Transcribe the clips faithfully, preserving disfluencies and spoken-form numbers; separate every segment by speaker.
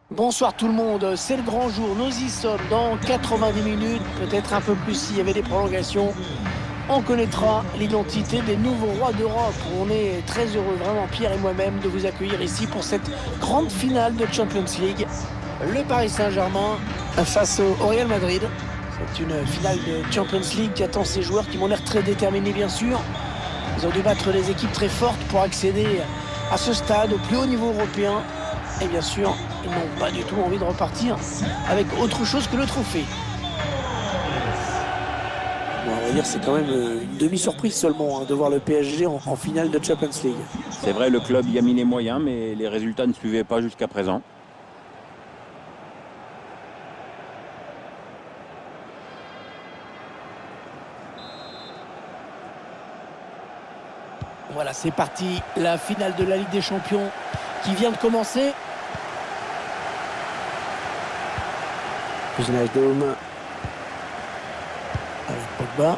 Speaker 1: Bonsoir tout le monde, c'est le grand jour, nous y sommes dans quatre-vingt-dix minutes, peut-être un peu plus s'il y avait des prolongations. On connaîtra l'identité des nouveaux rois d'Europe. On est très heureux, vraiment Pierre et moi-même, de vous accueillir ici pour cette grande finale de Champions League. Le Paris Saint-Germain face au Real Madrid. C'est une finale de Champions League qui attend ces joueurs qui m'ont l'air très déterminés bien sûr. Ils ont dû battre des équipes très fortes pour accéder à ce stade, au plus haut niveau européen. Et bien sûr, ils n'ont pas du tout envie de repartir avec autre chose que le trophée. Bon, on va dire c'est quand même une demi-surprise seulement hein, de voir le P S G en, en finale de Champions League.
Speaker 2: C'est vrai, le club y a mis les moyens, mais les résultats ne suivaient pas jusqu'à présent.
Speaker 1: Voilà, c'est parti. La finale de la Ligue des Champions qui vient de commencer. Fusionnage d'homme avec Pogba.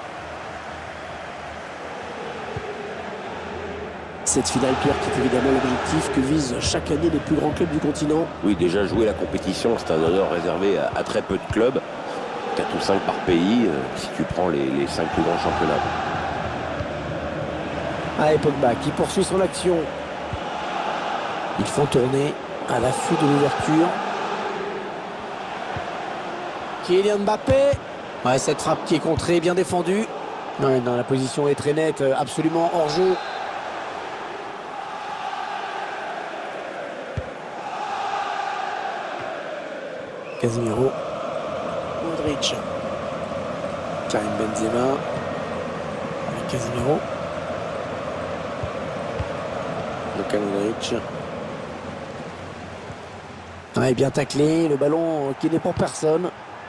Speaker 1: Cette finale, Pierre, qui est évidemment l'objectif que visent chaque année les plus grands clubs du continent.
Speaker 3: Oui, déjà jouer la compétition, c'est un honneur réservé à, à très peu de clubs. quatre ou cinq par pays, euh, si tu prends les, les cinq plus grands championnats.
Speaker 1: Allez, Pogba qui poursuit son action. Ils font tourner à l'affût de l'ouverture. Kylian Mbappé. Ouais, cette frappe qui est contrée, bien défendue. Ouais, non, la position est très nette, absolument hors jeu. Casemiro. Modric. Karim Benzema. Avec Casemiro. Luka Modric. Ouais, bien taclé, le ballon qui n'est pour personne.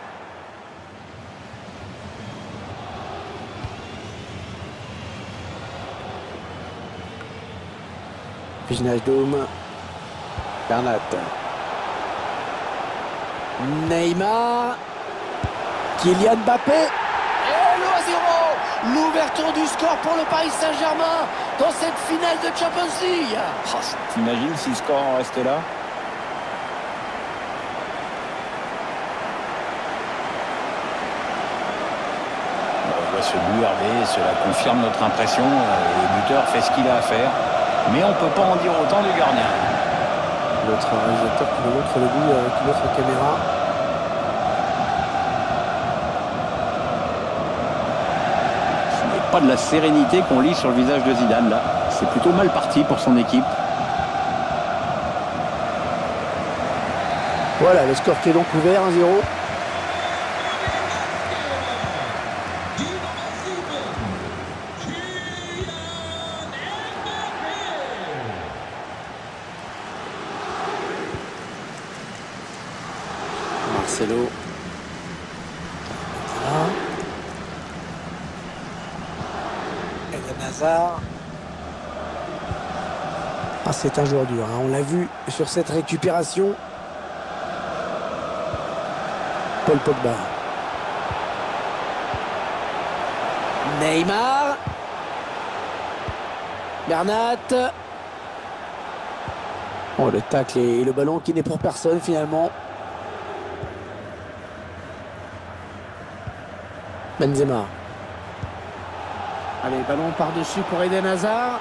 Speaker 1: Fusionnage d'homme. Bernat. Neymar. Kylian Mbappé. Et le un zéro. L'ouverture du score pour le Paris Saint-Germain dans cette finale de Champions League.
Speaker 2: Oh, t'imagines si le score en restait là? On voit ce but, Hervé, cela confirme notre impression. Le buteur fait ce qu'il a à faire. Mais on ne peut pas en dire autant du gardien.
Speaker 1: Notre réalisateur qui nous montre le but avec une autre caméra.
Speaker 2: Ce n'est pas de la sérénité qu'on lit sur le visage de Zidane là. C'est plutôt mal parti pour son équipe.
Speaker 1: Voilà, le score qui est donc ouvert, un zéro. Marcelo. Eden Hazard. Ah, c'est un joueur dur, hein. On l'a vu sur cette récupération. Paul Pogba. Neymar. Bernat. Oh, le tacle et le ballon qui n'est pour personne finalement. Benzema. Allez, ballon par-dessus pour Eden Hazard.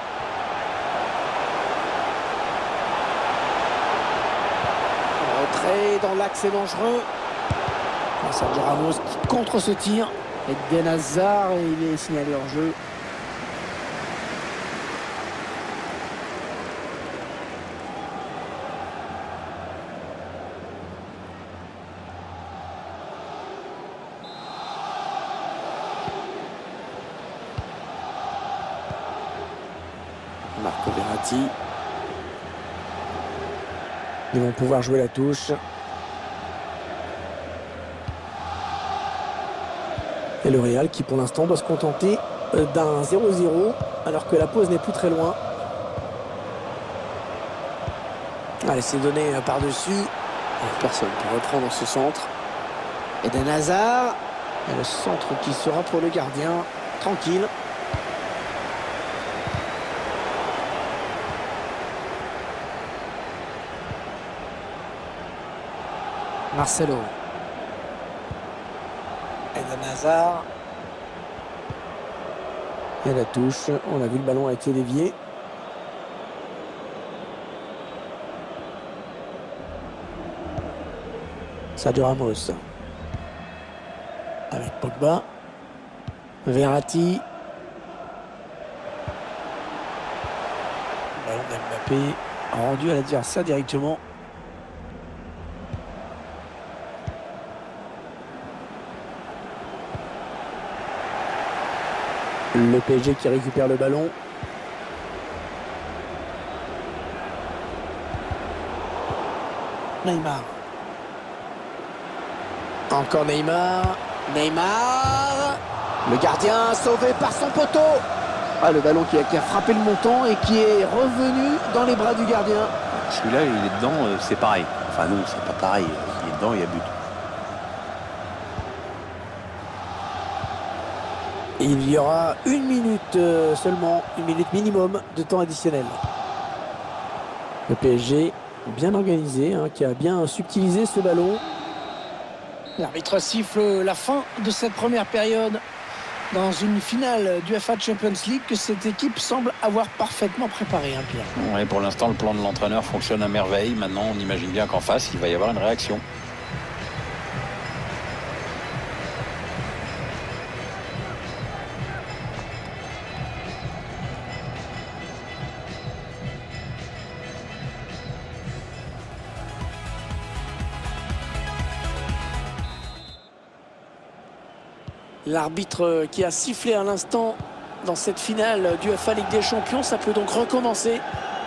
Speaker 1: Retrait dans l'axe, c'est dangereux. Sergio Ramos qui contre ce tir. Eden Hazard, et il est signalé hors jeu. Marco Verratti. Ils vont pouvoir jouer la touche. Et le Real qui pour l'instant doit se contenter d'un zéro zéro alors que la pause n'est plus très loin. Allez, c'est donné par-dessus. Personne pour reprendre ce centre. Eden Hazard. Et le centre qui sera pour le gardien. Tranquille. Marcelo. Eden Hazard. Et la touche. On a vu le ballon a été dévié. Sergio Ramos. Avec Pogba. Verratti. Ballon d'Mbappé rendu à l'adversaire directement. Le P S G qui récupère le ballon. Neymar. Encore Neymar. Neymar. Le gardien sauvé par son poteau. Ah, le ballon qui a, qui a frappé le montant et qui est revenu dans les bras du gardien.
Speaker 2: Celui-là, il est dedans, euh, c'est pareil. Enfin non, c'est pas pareil. Il est dedans, il y a but.
Speaker 1: Il y aura une minute euh, seulement, une minute minimum de temps additionnel. Le P S G bien organisé, hein, qui a bien subtilisé ce ballon. L'arbitre siffle la fin de cette première période dans une finale du UEFA Champions League que cette équipe semble avoir parfaitement préparé, hein, Pierre.
Speaker 2: Ouais, pour l'instant, le plan de l'entraîneur fonctionne à merveille. Maintenant, on imagine bien qu'en face, il va y avoir une réaction.
Speaker 1: L'arbitre qui a sifflé à l'instant dans cette finale du UEFA Ligue des Champions, ça peut donc recommencer.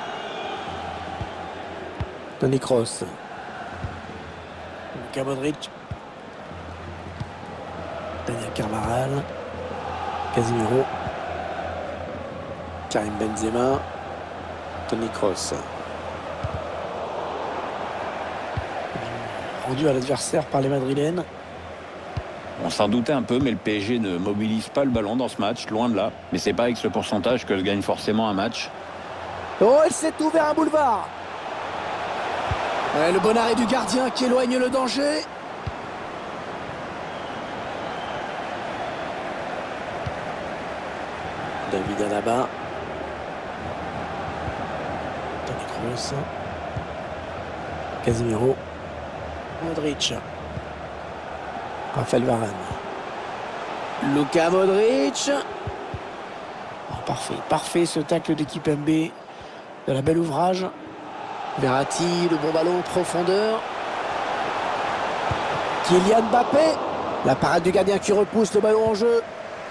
Speaker 1: Toni Kroos. Luka Modric. Daniel Carvajal. Casemiro. Karim Benzema. Toni Kroos. Rendu à l'adversaire par les Madrilènes.
Speaker 2: On s'en doutait un peu, mais le P S G ne mobilise pas le ballon dans ce match, loin de là. Mais c'est pas avec ce pourcentage que se gagne forcément un match.
Speaker 1: Oh, il s'est ouvert un boulevard. Ouais, le bon arrêt du gardien qui éloigne le danger. David Alaba. Toni Kroos. Casemiro. Modric. Raphaël Varane. Luka Modric. Oh, parfait, parfait ce tacle d'équipe M B. De la belle ouvrage. Verratti, le bon ballon en profondeur. Kylian Mbappé. La parade du gardien qui repousse le ballon en jeu.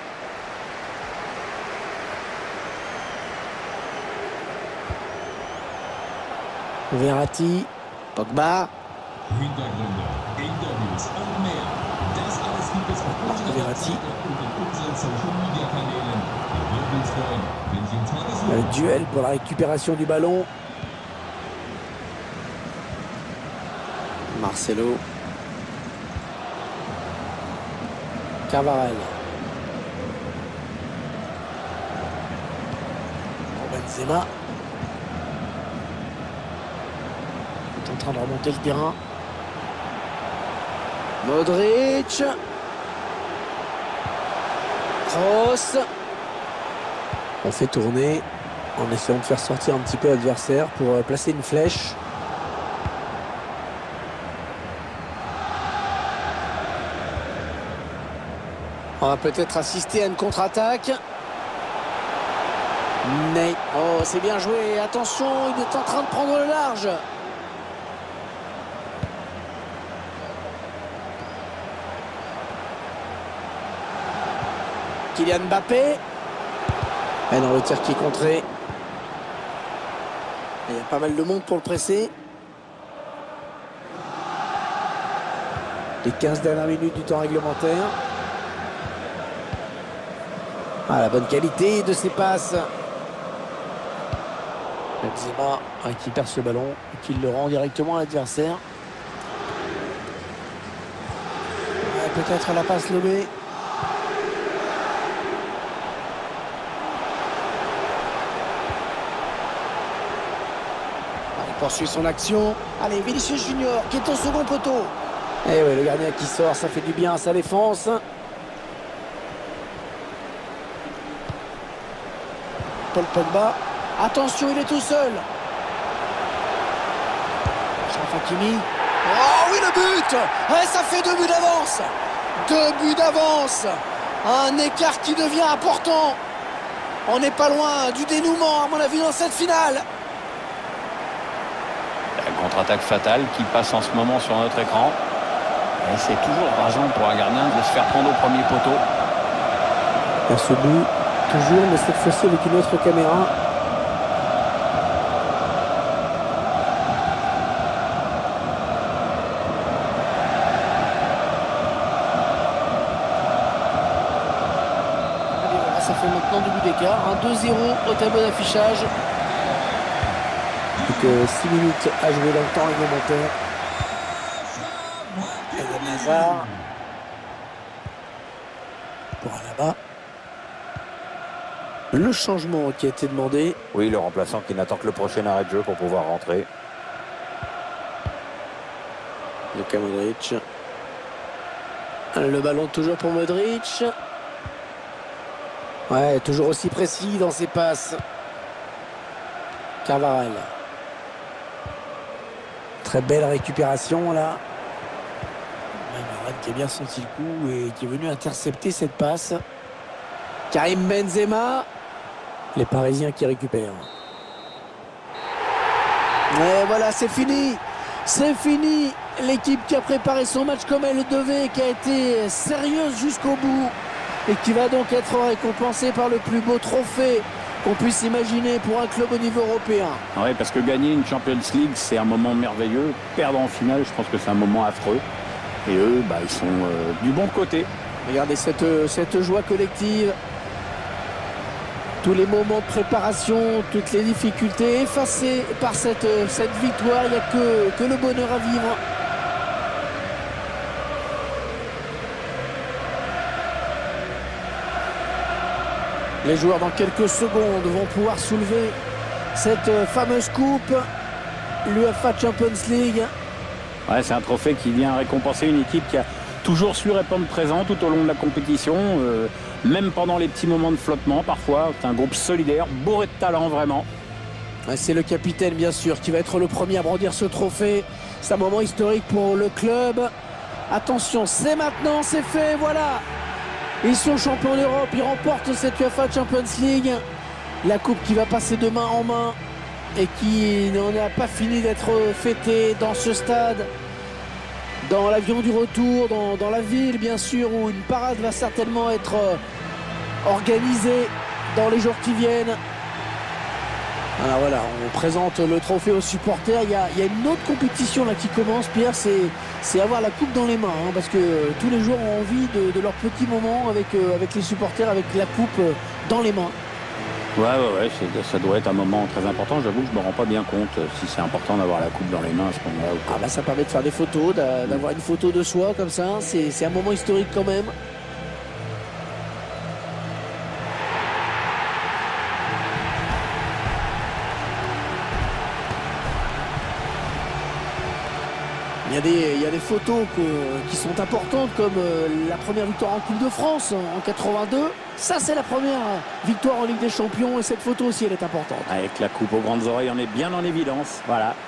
Speaker 1: Verratti. Pogba. Marco Verratti. Le duel pour la récupération du ballon. Marcelo. Carvajal. Benzema. Il est en train de remonter le terrain. Modric. Kroos. On fait tourner en essayant de faire sortir un petit peu l'adversaire pour placer une flèche. On va peut-être assister à une contre-attaque. Ney. Oh, c'est bien joué. Attention, il est en train de prendre le large. Kylian Mbappé. Et dans le tir qui est contré. Il y a pas mal de monde pour le presser. Les quinze dernières minutes du temps réglementaire. Ah, la bonne qualité de ses passes. Benzema ah, qui perce le ballon et qui le rend directement à l'adversaire. Peut-être la passe lobée. Il poursuit son action. Allez, Vinicius Junior qui est au second poteau. Et oui, le gardien qui sort, ça fait du bien à sa défense. Paul Pogba. Attention, il est tout seul. Achraf Hakimi. Oh oui, le but! Et ça fait deux buts d'avance. Deux buts d'avance. Un écart qui devient important. On n'est pas loin du dénouement, à mon avis, dans cette finale.
Speaker 2: La contre-attaque fatale qui passe en ce moment sur notre écran. Et c'est toujours rageant pour un gardien de se faire prendre au premier poteau.
Speaker 1: À ce but, toujours, mais cette fois-ci avec une autre caméra. Ça fait maintenant deux buts d'écart, un deux zéro au tableau d'affichage. Plus que six minutes à jouer dans le temps réglementaire. Eden Hazard. Pour Alaba. Le changement qui a été demandé.
Speaker 2: Oui, le remplaçant qui n'attend que le prochain arrêt de jeu pour pouvoir rentrer.
Speaker 1: Luka Modric. Le ballon toujours pour Modric. Ouais, toujours aussi précis dans ses passes. Carvajal. Très belle récupération là. Varane qui a bien senti le coup et qui est venu intercepter cette passe. Karim Benzema. Les Parisiens qui récupèrent. Et voilà, c'est fini. C'est fini. L'équipe qui a préparé son match comme elle le devait, qui a été sérieuse jusqu'au bout. Et qui va donc être récompensé par le plus beau trophée qu'on puisse imaginer pour un club au niveau européen.
Speaker 2: Oui, parce que gagner une Champions League, c'est un moment merveilleux. Perdre en finale, je pense que c'est un moment affreux. Et eux, bah, ils sont euh, du bon côté.
Speaker 1: Regardez cette, cette joie collective. Tous les moments de préparation, toutes les difficultés effacées par cette, cette victoire. Il n'y a que, que le bonheur à vivre. Les joueurs dans quelques secondes vont pouvoir soulever cette fameuse coupe, l'UEFA Champions League.
Speaker 2: Ouais, c'est un trophée qui vient récompenser une équipe qui a toujours su répondre présent tout au long de la compétition, euh, même pendant les petits moments de flottement parfois. C'est un groupe solidaire, bourré de talent vraiment.
Speaker 1: Ouais, c'est le capitaine bien sûr qui va être le premier à brandir ce trophée. C'est un moment historique pour le club. Attention, c'est maintenant, c'est fait, voilà. Ils sont champions d'Europe, ils remportent cette UEFA Champions League. La coupe qui va passer de main en main et qui n'en a pas fini d'être fêtée dans ce stade. Dans l'avion du retour, dans, dans la ville bien sûr, où une parade va certainement être organisée dans les jours qui viennent. Alors voilà, on présente le trophée aux supporters. Il y a, il y a une autre compétition là qui commence, Pierre, c'est avoir la coupe dans les mains. Hein, parce que euh, tous les joueurs ont envie de, de leur petit moment avec, euh, avec les supporters, avec la coupe euh, dans les mains.
Speaker 2: Ouais, ouais, ouais, ça doit être un moment très important. J'avoue que je ne me rends pas bien compte euh, si c'est important d'avoir la coupe dans les mains à ce moment-là.
Speaker 1: Ah bah ça permet de faire des photos, d'avoir une photo de soi comme ça. C'est un moment historique quand même. Il y, a des, il y a des photos que, qui sont importantes comme euh, la première victoire en Coupe de France en quatre-vingt-deux. Ça, c'est la première victoire en Ligue des Champions et cette photo aussi, elle est importante.
Speaker 2: Avec la coupe aux grandes oreilles, on est bien en évidence. Voilà.